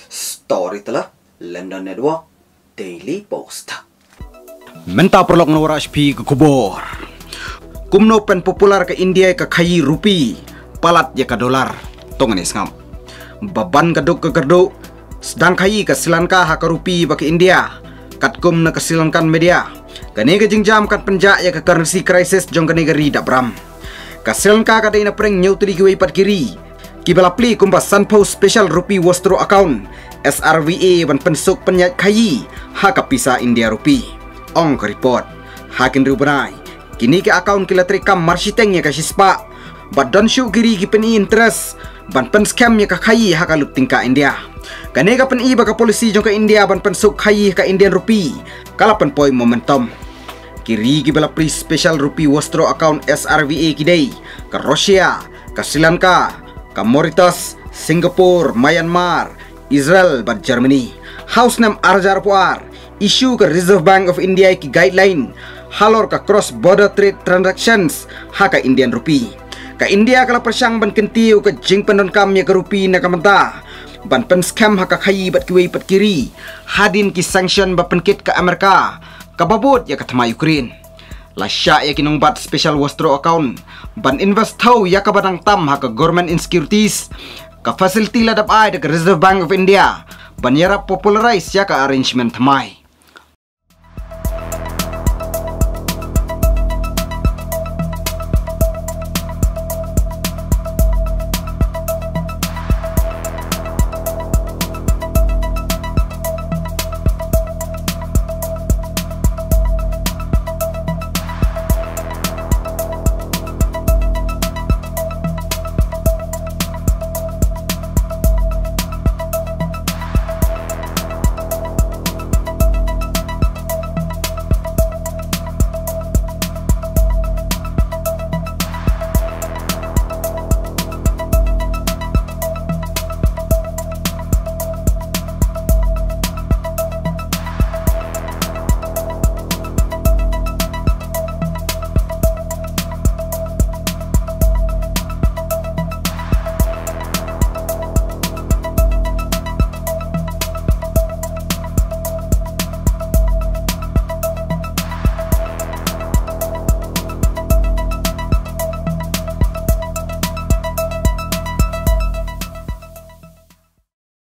Story telah London Network Daily Post. Menta perlok nawara HP ke kubur. Kumno pen popular ke India ke khayi rupi, palat ya ke dolar. Tongan isngam. Baban kaduk ke gerduk, sedang khayi ke Sri Lanka ha ke rupi ba ke India. Kat kum na ke Sri Lankan media. Kani ke jingjam kat penjak ya ke currency crisis jong kani ke ri dabram. Ka Sri Lanka ka dai na preng nyautri ke pat kiri. Kibala pli kumba Sanpo special rupi wastro account SRVA ban pensuk penyat khayi ha ka pisa India rupi. Ong ke report hakin rubanai. Kini ke account kilatri kam marsiteng ya ka sispa. But don't show kiri ki pen interest ban pen scam ya ka khayi ha ka lup tingka India. Kane ka pen iba ka polisi jong ka India ban pensuk khayi ka Indian rupi. Kala pen poi momentum. Kiri ki bala pri special rupi wastro account SRVA kidai ka Russia, ka Sri Lanka, ka Mauritius, Singapore, Myanmar, Israel bat Germany. House name arjar puar. Issue ke Reserve Bank of India ki guideline halor ka cross border trade transactions ha ka Indian rupi. Ka India kala persang ban kentiu ke jing pendon kam ya ke rupi na kamanta. Ban pen scam ha ka khayi bat kiwei pat kiri. Hadin ki sanction ba penkit ka Amerika. Ka babot ya ka thama Ukraine. Lasya ya kinong bat special wastro account. Ban invest thau ya ka badang tam ha ka government insecurities. Ka facility ladap ay da ka Reserve Bank of India. Ban yara popularize ya ka arrangement thamai.